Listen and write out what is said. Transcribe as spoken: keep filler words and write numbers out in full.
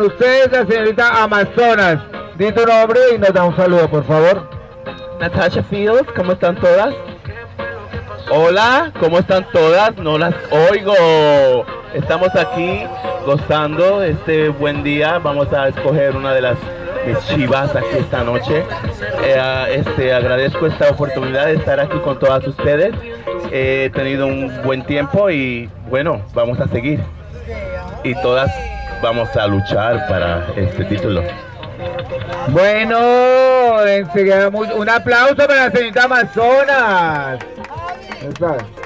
Usted es la señorita Amazonas. Di tu nombre y nos da un saludo, por favor. Natasha Fields, ¿cómo están todas? Hola, ¿cómo están todas? No las oigo. Estamos aquí gozando este buen día. Vamos a escoger una de las mis chivas aquí esta noche. Eh, este, agradezco esta oportunidad de estar aquí con todas ustedes. He tenido un buen tiempo y bueno, vamos a seguir. Y todas vamos a luchar para este título. Bueno, enseguida un aplauso para la señorita Amazonas.